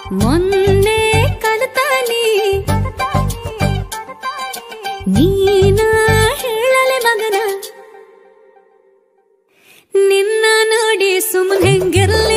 ಮೊನ್ನೆ ಕಲಿತಾನಿ ನೀನ ಹೇಳಲೆ ಮಗನ ನಿನ್ನ ನೋಡಿ ಸುಮ್ಮನೆ ಹೆಂಗಿರಲ್ಲ